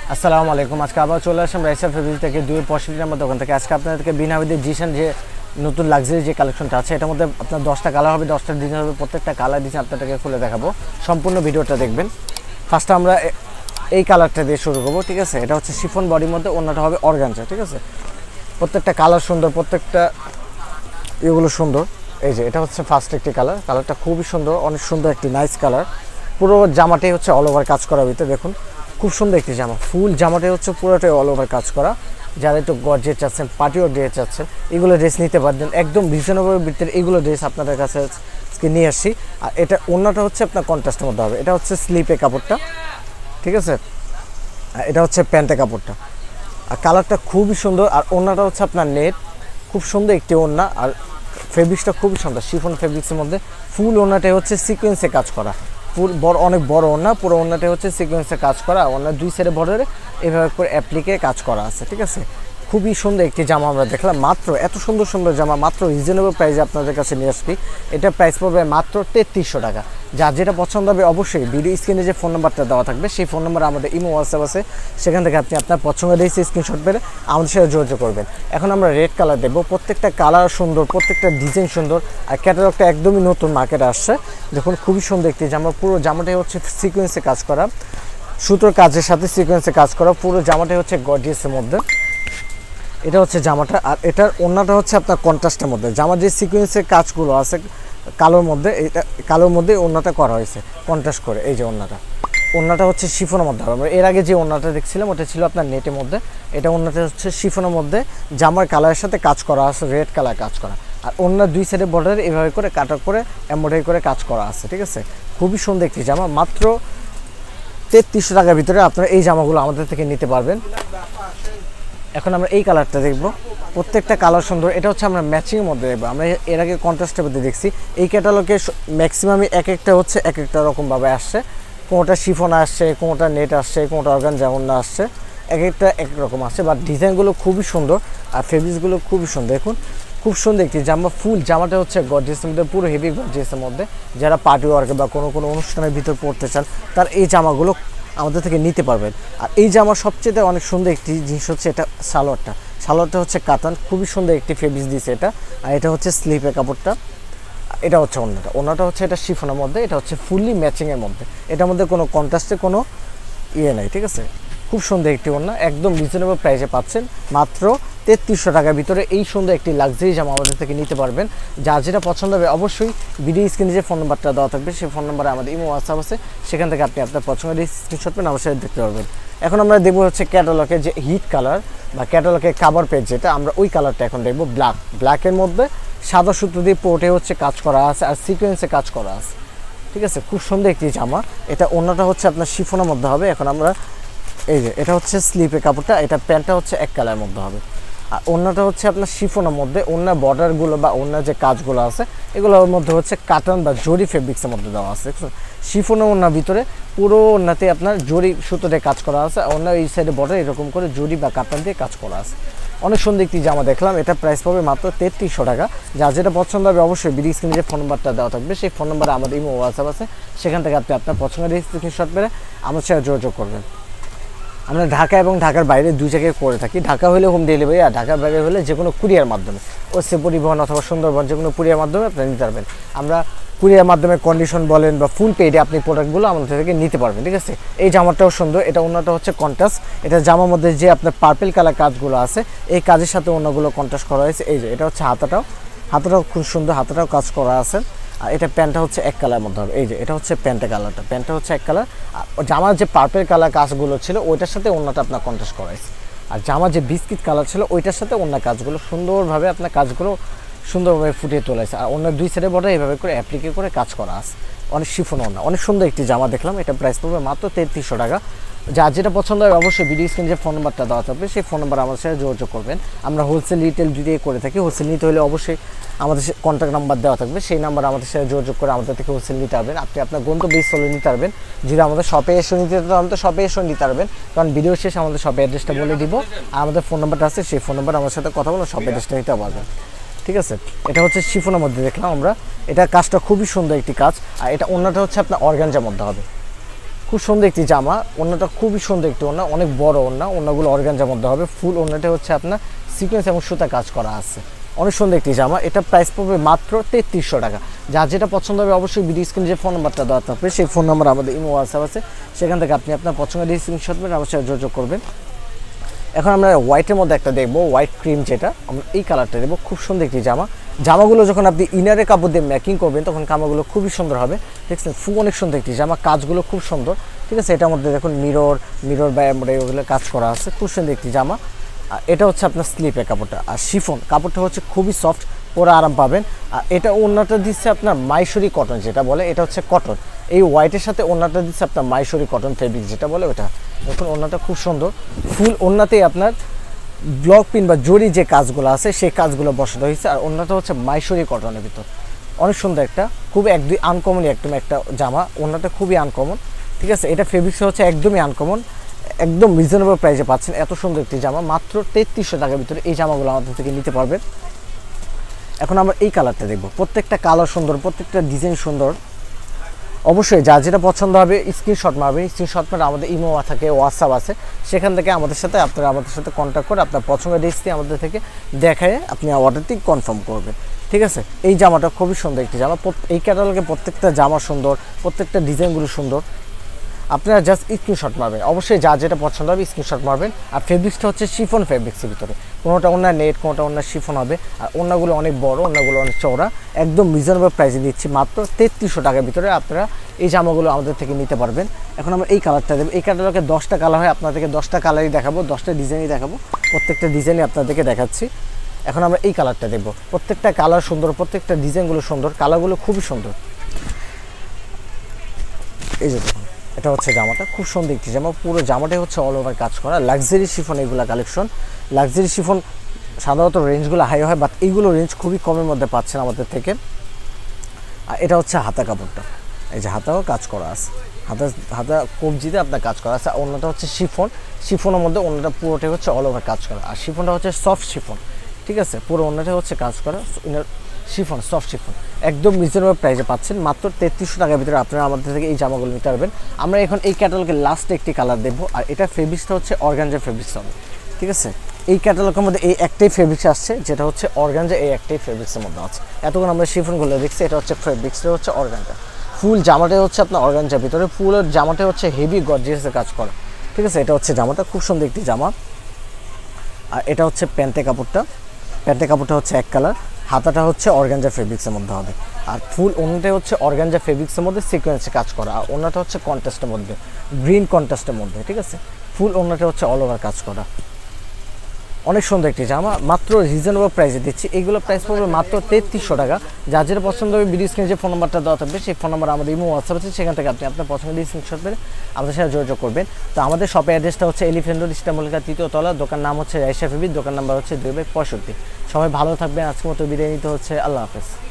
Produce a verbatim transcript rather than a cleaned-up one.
আসসালামু আলাইকুম। আজকে আবার চলে আসলাম রাইসা ফেব্রিক থেকে দুই পঁয়ষট্টি নম্বর দোকান থেকে। আজকে আপনাদেরকে বিনাবিদের জিশান যে নতুন লাক্সারি যে কালেকশনটা আছে এটার মধ্যে আপনার দশটা কালার হবে, দশটা ডিজাইন হবে, প্রত্যেকটা কালার ডিজাইন আপনাদেরকে খুলে দেখাবো। সম্পূর্ণ ভিডিওটা দেখবেন। ফার্স্টে আমরা এই কালারটা দিয়ে শুরু করবো, ঠিক আছে। এটা হচ্ছে শিফন বডির মধ্যে, অন্যটা হবে অর্গানজা, ঠিক আছে। প্রত্যেকটা কালার সুন্দর, প্রত্যেকটা এগুলো সুন্দর। এই যে এটা হচ্ছে ফার্স্ট একটি কালার, কালারটা খুবই সুন্দর, অনেক সুন্দর একটি নাইস কালার। পুরো জামাটাই হচ্ছে অল ওভার কাজ করা ভিতরে, দেখুন খুব সুন্দর একটি জামা। ফুল জামাটাই হচ্ছে পুরোটাই অল ওভার কাজ করা। যারা একটু গর্জিয়াস চাচ্ছেন, পার্টিও ড্রেস চাচ্ছেন, এগুলো ড্রেস নিতে পারবেন একদম রিজনেবল ভিতরে। এগুলো ড্রেস আপনাদের কাছে নিয়ে আসছি। আর এটা অন্যটা হচ্ছে আপনার কন্ট্রাস্টের মধ্যে হবে। এটা হচ্ছে স্লিপে কাপড়টা, ঠিক আছে। এটা হচ্ছে প্যান্টে কাপড়টা। আর কালারটা খুবই সুন্দর। আর ওড়নাটা হচ্ছে আপনার নেট, খুব সুন্দর একটি ওড়না। আর ফেব্রিক্সটা খুবই সুন্দর, শিফন ফেব্রিক্সের মধ্যে। ফুল ওড়নাটাই হচ্ছে সিকোয়েন্সে কাজ করা, ফুল বড়, অনেক বড় ওড়না। পুরো ওড়নাটাই হচ্ছে সিকোয়েন্সে কাজ করা। ওড়নার দুই সাইডে বর্ডারে এভাবে করে অ্যাপ্লিকে কাজ করা আছে, ঠিক আছে। খুবই সুন্দর একটি জামা আমরা দেখলাম। মাত্র এত সুন্দর সুন্দর জামা মাত্র রিজনেবল প্রাইসে আপনাদের কাছে নিয়ে আসবি। এটা প্রাইস পড়বে মাত্র তেত্রিশশো টাকা। যার যেটা পছন্দ হবে অবশ্যই ভিডিও স্ক্রিনে যে ফোন নাম্বারটা দেওয়া থাকবে সেই ফোন নাম্বারে আমাদের ইমো হোয়াটসঅ্যাপ আছে, সেখান থেকে আপনি আপনার পছন্দের এই স্ক্রিনশট পেলে আমাদের সাথে যোগাযোগ করবেন। এখন আমরা রেড কালার দেবো। প্রত্যেকটা কালার সুন্দর, প্রত্যেকটা ডিজাইন সুন্দর। আর ক্যাটালগটা একদমই নতুন মার্কেটে আসছে। দেখুন খুবই সুন্দর একটি জামা। পুরো জামাটাই হচ্ছে সিকোয়েন্সে কাজ করা, সুতোর কাজের সাথে সিকোয়েন্সে কাজ করা। পুরো জামাটাই হচ্ছে গর্জিয়াসের মধ্যে। এটা হচ্ছে জামাটা। আর এটার ওড়নাটা হচ্ছে আপনার কন্ট্রাস্টের মধ্যে। জামার যে সিকোয়েন্সের কাজগুলো আছে কালোর মধ্যে, এটা কালোর মধ্যে ওড়নাটা করা হয়েছে কন্ট্রাস্ট করে। এই যে ওড়নাটা, ওড়নাটা হচ্ছে শিফনের মধ্যে হবে। আমরা এর আগে যে ওড়নাটা দেখছিলাম ওটা ছিল আপনার নেটের মধ্যে। এটা ওড়নাটা হচ্ছে শিফনের মধ্যে, জামার কালারের সাথে কাজ করা আছে, রেড কালার কাজ করা। আর ওড়নার দুই সাইডে বর্ডারে এভাবে করে কাটা করে এমব্রয়ডারি করে কাজ করা আছে, ঠিক আছে। খুবই সুন্দর একটি জামা। মাত্র তেত্রিশশো টাকার ভিতরে আপনারা এই জামাগুলো আমাদের থেকে নিতে পারবেন। এখন আমরা এই কালারটা দেখবো। প্রত্যেকটা কালার সুন্দর। এটা হচ্ছে আমরা ম্যাচিংয়ের মধ্যে দেখবো। আমরা এর আগে কন্ট্রাস্টের মধ্যে দেখছি। এই ক্যাটালগে ম্যাক্সিমামই এক একটা হচ্ছে এক একটা রকমভাবে আসছে। কোনোটা শিফন আসছে, কোনোটা নেট আসছে, কোনোটা অর্গান যেমন না আসছে, এক একটা এক রকম আসছে। বাট ডিজাইনগুলো খুবই সুন্দর আর ফেব্রিক্সগুলো খুবই সুন্দর। দেখুন খুব সুন্দর একটি জামা। ফুল জামাটা হচ্ছে গর্জিয়াসের মধ্যে, পুরো হেভি গর্জিয়াসের মধ্যে। যারা পার্টি ওয়ার্কে বা কোনো কোনো অনুষ্ঠানের ভিতর পড়তে চান তার এই জামাগুলো আমাদের থেকে নিতে পারবেন। আর এই জামার সবচেয়ে অনেক সুন্দর একটি জিনিস হচ্ছে এটা সালোয়ারটা। সালোয়ারটা হচ্ছে কাতান, খুবই সুন্দর একটি ফেব্রিক্স দিয়েছে এটা। আর এটা হচ্ছে স্লিপের কাপড়টা। এটা হচ্ছে ওড়নাটা। ওড়নাটা হচ্ছে এটা শিফনের মধ্যে। এটা হচ্ছে ফুললি ম্যাচিংয়ের মধ্যে। এটার মধ্যে কোনো কন্ট্রাস্টে কোনো ইয়ে নাই, ঠিক আছে। খুব সুন্দর একটি ওড়না, একদম রিজনেবল প্রাইসে পাচ্ছেন মাত্র তেত্রিশশো টাকার ভিতরে। এই সুন্দর একটি লাক্সারি জামা আমাদের থেকে নিতে পারবেন। যার যেটা পছন্দ হবে অবশ্যই ভিডিও স্ক্রিনে যে ফোন নাম্বারটা দেওয়া থাকবে সেই ফোন নাম্বারে আমাদের ইমো হোয়াটসঅ্যাপ আছে, সেখান থেকে আপনি আপনার পছন্দের স্ক্রিনশট পেন আমার সাথে দেখতে পারবেন। এখন আমরা দেখবো হচ্ছে ক্যাটালগের যে হিট কালার বা ক্যাটালগের কাভার পেজ যেটা, আমরা ওই কালারটা এখন দেখবো। ব্ল্যাক, ব্ল্যাকের মধ্যে সাদা সুতো দিয়ে পোর্টে হচ্ছে কাজ করা আছে আর সিকোয়েন্সে কাজ করা আছে, ঠিক আছে। খুব সুন্দর একটি জামা। এটা ওড়নাটা হচ্ছে আপনার শিফনের মধ্যে হবে। এখন আমরা এই যে এটা হচ্ছে স্লিপের কাপড়টা। এটা প্যান্টটা হচ্ছে এক কালারের মধ্যে হবে। আর ওড়নাটা হচ্ছে আপনার শিফনের মধ্যে। ওড়নার বর্ডারগুলো বা ওড়নার যে কাজগুলো আছে এগুলোর মধ্যে হচ্ছে কাটান বা জরি ফেব্রিক্সের মধ্যে দেওয়া আছে। শিফনের ওড়নার ভিতরে পুরো ওড়নাতে আপনার জরি সুতোতে কাজ করা আছে। ওড়নার এই সাইডে বর্ডার এরকম করে জরি বা কাটান দিয়ে কাজ করা আছে। অনেক সুন্দর একটি জামা দেখলাম। এটা প্রাইস পাবে মাত্র তেত্রিশশো টাকা। যার যেটা পছন্দ হবে অবশ্যই ভিডিও স্ক্রিনে যে ফোন নাম্বারটা দেওয়া থাকবে সেই ফোন নাম্বারে আমাদের ইমো হোয়াটসঅ্যাপ আছে, সেখান থেকে আপনি আপনার পছন্দের স্ক্রিনশট পেলে আমার সাথে যোগাযোগ করবেন। আমরা ঢাকা এবং ঢাকার বাইরে দুই জায়গায় করে থাকি। ঢাকা হলে হোম ডেলিভারি, আর ঢাকার বাইরে হলে যে কোনো কুরিয়ার মাধ্যমে, ওসে পরিবহন অথবা সুন্দরবন যে কোনো কুরিয়ার মাধ্যমে আপনি নিতে পারবেন। আমরা কুরিয়ার মাধ্যমে কন্ডিশন বলেন বা ফুল পেডে আপনি প্রোডাক্টগুলো আমাদের থেকে নিতে পারবেন, ঠিক আছে। এই জামাটাও সুন্দর। এটা ওড়নাটা হচ্ছে কন্ট্রাস্ট। এটা জামার মধ্যে যে আপনার পার্পেল কালার কাজগুলো আছে এই কাজের সাথে ওড়নাগুলো কন্ট্রাস্ট করা হয়েছে। এই যে এটা হচ্ছে হাতাটাও, হাতাটাও খুব সুন্দর, হাতাটাও কাজ করা আছে। আর এটা প্যান্টটা হচ্ছে এক কালার মধ্যে হবে। এই যে এটা হচ্ছে প্যান্টের কালারটা, প্যান্টটা হচ্ছে এক কালার। আর জামার যে পার্পেল কালার কাজগুলো ছিল ওইটার সাথে ওড়নাটা আপনার কন্ট্রাস্ট করা হয়েছে। আর জামার যে বিস্কিট কালার ছিল ওইটার সাথে অন্য কাজগুলো সুন্দরভাবে আপনার কাজগুলো সুন্দরভাবে ফুটিয়ে তোলাইছে। আর অন্য দুই সাইডে বর্ডার এইভাবে করে অ্যাপ্লিকে করে কাজ করা আছে। অনেক শিফন ওড়না, অনেক সুন্দর একটি জামা দেখলাম। এটা প্রাইস পড়বে মাত্র তেত্রিশশো টাকা। যার যেটা পছন্দ হবে অবশ্যই ভিডিও স্ক্রিনে যে ফোন নাম্বারটা দেওয়া থাকবে সেই ফোন নাম্বার আমাদের সাথে যোগাযোগ করবেন। আমরা হোলসেল রিটেল দুটোই করে থাকি। হোলসেল নিতে হলে অবশ্যই আমাদের কন্ট্যাক্ট নাম্বার দেওয়া থাকবে, সেই নাম্বার আমাদের সাথে যোগাযোগ করে আমাদের থেকে হোলসেল নিতে পারবেন। আপনি আপনার গন্তব্যস্থলে নিতে পারবেন। যদি আমাদের শপে এসে নিতে চান তো শপে এসে নিতে পারবেন, কারণ ভিডিও শেষে আমাদের শপের অ্যাড্রেসটা বলে দিব। আর আমাদের ফোন নাম্বারটা আছে, সেই ফোন নাম্বার আমার সাথে কথা বলে শপের অ্যাড্রেসটা নিতে পারবেন, ঠিক আছে। এটা হচ্ছে শিফনের মধ্যে দেখলাম আমরা। এটা কাজটা খুবই সুন্দর একটি কাজ। আর এটা ওড়নাটা হচ্ছে আপনার অর্গানজার মধ্যে হবে। খুব সুন্দর একটি জামা, ওড়নাটা খুবই সুন্দর একটি ওড়না, অনেক বড় ওড়না, ওড়নাগুলো অর্গানজার মধ্যে হবে। ফুল ওড়নাটা হচ্ছে আপনার সিকোয়েন্স এবং সুতা কাজ করা আছে, অনেক সুন্দর একটি জামা। এটা প্রাইস পড়বে মাত্র তেত্রিশশো টাকা। যার যেটা পছন্দ হবে অবশ্যই ভিডিও স্ক্রিনে যে ফোন নাম্বারটা দেওয়া থাকবে সেই ফোন নাম্বার আমাদের ইমো হোয়াটসঅ্যাপ আছে, সেখান থেকে আপনি আপনার পছন্দের স্ক্রিনশট মেরে আমার সাথে যোগাযোগ করবেন। এখন আমরা হোয়াইটের মধ্যে একটা দেখবো, হোয়াইট ক্রিম, যেটা আমরা এই কালারটা দেবো। খুব সুন্দর একটি জামা, জামাগুলো যখন আপনি ইনারে কাপড় দিয়ে ম্যাকিং করবেন তখন জামাগুলো খুবই সুন্দর হবে। দেখছেন ফুল অনেক সুন্দর একটি জামা, কাজগুলো খুব সুন্দর, ঠিক আছে। এটার মধ্যে দেখুন মিরর মিরর বা এমব্রয়ডারি ওগুলো কাজ করা আছে, খুব সুন্দর একটি জামা। আর এটা হচ্ছে আপনার স্লিপের কাপড়টা, আর শিফন কাপড়টা হচ্ছে খুবই সফট, পরে আরাম পাবেন। আর এটা ওড়নাটা দিচ্ছে আপনার মাইসুরি কটন যেটা বলে, এটা হচ্ছে কটন। এই হোয়াইটের সাথে ওড়নাটা দিচ্ছে আপনার মাইসুরি কটন ফেব্রিক যেটা বলে ওটা। দেখুন ওড়নাটা খুব সুন্দর, ফুল ওড়নাতেই আপনার ব্লক পিন বা জরি যে কাজগুলো আছে সেই কাজগুলো বসানো হয়েছে। আর ওড়নাটা হচ্ছে মাইসুরি কটনের ভিতর, অনেক সুন্দর একটা, খুব এক দুই আনকমনই একদম একটা জামা। ওড়নাটা খুবই আনকমন, ঠিক আছে। এটা ফেব্রিক্স হচ্ছে একদমই আনকমন, একদম রিজনেবল প্রাইসে পাচ্ছেন এত সুন্দর একটি জামা মাত্র তেত্রিশশো টাকার ভিতরে। এই জামাগুলো আমাদের থেকে নিতে পারবেন। এখন আমরা এই কালারটা দেখবো, প্রত্যেকটা কালার সুন্দর, প্রত্যেকটা ডিজাইন সুন্দর। অবশ্যই যা যেটা পছন্দ হবে স্ক্রিনশট মারবেন, স্ক্রিনশট মারে আমাদের ইমো থাকে, হোয়াটসঅ্যাপ আছে, সেখান থেকে আমাদের সাথে আপনারা আমাদের সাথে কন্ট্যাক্ট করে আপনার পছন্দের ডিজাইন আমাদের থেকে দেখায় আপনি অর্ডারটি কনফার্ম করবেন, ঠিক আছে। এই জামাটা খুবই সুন্দর একটি জামা, এই ক্যাটালগে প্রত্যেকটা জামা সুন্দর, প্রত্যেকটা ডিজাইনগুলো সুন্দর। আপনারা জাস্ট স্ক্রিনশট মারবেন, অবশ্যই যা যেটা পছন্দ হবে স্ক্রিনশট মারবেন। আর ফেব্রিক্সটা হচ্ছে শিফন ফেব্রিক্সের ভিতরে, কোনোটা ওনার নেট, কোনোটা ওনার শিফন হবে। আর ওনাগুলো অনেক বড়, ওনাগুলো অনেক চওড়া, একদম রিজনেবল প্রাইসে দিচ্ছি মাত্র তেত্রিশশো টাকার ভিতরে আপনারা এই জামাগুলো আমাদের থেকে নিতে পারবেন। এখন আমরা এই কালারটা দেবো, এই কালারকে দশটা কালার হয়, আপনাদেরকে দশটা কালারই দেখাবো, দশটা ডিজাইনই দেখাবো, প্রত্যেকটা ডিজাইনই আপনাদেরকে দেখাচ্ছি। এখন আমরা এই কালারটা দেখবো, প্রত্যেকটা কালার সুন্দর, প্রত্যেকটা ডিজাইনগুলো সুন্দর, কালারগুলো খুবই সুন্দর। এই যে দেখুন এটা হচ্ছে জামাটা, খুব সুন্দর একটি জামা, পুরো জামাটাই হচ্ছে অল ওভার কাজ করা, লাক্সারি শিফন এগুলো কালেকশন। লাক্সারি শিফন সাধারণত রেঞ্জগুলো হাই হয়, বাট এইগুলো রেঞ্জ খুবই কমের মধ্যে পাচ্ছেন আমাদের থেকে। আর এটা হচ্ছে হাতা কাপড়টা, এই যে হাতাও কাজ করা আছে, হাতা হাতা কবজিতে আপনার কাজ করা আছে। অন্যটা হচ্ছে শিফন, শিফনের মধ্যে অন্যটা পুরোটাই হচ্ছে অল ওভার কাজ করা। আর শিফনটা হচ্ছে সফট শিফন, ঠিক আছে, পুরো অন্যটা হচ্ছে কাজ করা শিফন, সফট শিফন, একদম রিজনেবল প্রাইসে পাচ্ছেন মাত্র তেত্রিশশো টাকার ভিতরে আপনারা আমাদের থেকে এই জামাগুলো নিতে পারবেন। আমরা এখন এই ক্যাটালগের লাস্টে একটি কালার দেবো, আর এটা ফেব্রিক্সটা হচ্ছে অর্গানজা ফেব্রিক্স হবে, ঠিক আছে। এই ক্যাটালগের মধ্যে এই একটাই ফেব্রিক্স আসছে যেটা হচ্ছে অর্গানজা, এই একটাই ফেব্রিক্সের মধ্যে আছে। এতক্ষণ আমরা শিফনগুলো দেখছি, এটা হচ্ছে ফেব্রিক্সটা হচ্ছে অর্গানজা। ফুল জামাটাই হচ্ছে আপনার অর্গানজার ভিতরে, ফুলের জামাটা হচ্ছে হেভি গর্জিয়াসে কাজ করা, ঠিক আছে। এটা হচ্ছে জামাটা, খুব সুন্দর একটি জামা। আর এটা হচ্ছে প্যান্টের কাপড়টা, প্যান্টের কাপড়টা হচ্ছে এক কালার, হাতাটা হচ্ছে অর্গানজা ফেব্রিক্সের মধ্যে হবে। আর ফুল ওনাটা হচ্ছে অর্গানজা ফেব্রিক্সের মধ্যে সিকোয়েন্সে কাজ করা, আর ওনাটা হচ্ছে কন্ট্রাস্টের মধ্যে, গ্রিন কন্ট্রাস্টের মধ্যে, ঠিক আছে। ফুল ওনাটা হচ্ছে অল ওভার কাজ করা, অনেক সুন্দর একটি জামা, মাত্র রিজনেবল প্রাইসে দিচ্ছি। এইগুলো প্রাইস পড়বে মাত্র তেত্রিশশো টাকা। যার যেটা পছন্দ হবে ভিডিও স্ক্রিনে যে ফোন নাম্বারটা দেওয়া থাকবে সেই ফোন নাম্বার আমাদের ইমো হোয়াটসঅ্যাপ আছে, সেখান থেকে আপনি আপনার পছন্দের স্ক্রিনশট পেলে আমাদের সাথে যোগাযোগ করবেন। তো আমাদের শপের অ্যাড্রেসটা হচ্ছে এলিফ্যান্ট রোড, ইস্টামলিকা তৃতীয় তলা, দোকান নাম হচ্ছে রাইসা ফেব্রিক, দোকান নাম্বার হচ্ছে দুই বাই পঁয়ষট্টি। সবাই ভালো থাকবেন, আজকের মতো বিদায় নিতে হচ্ছে, আল্লাহ হাফেজ।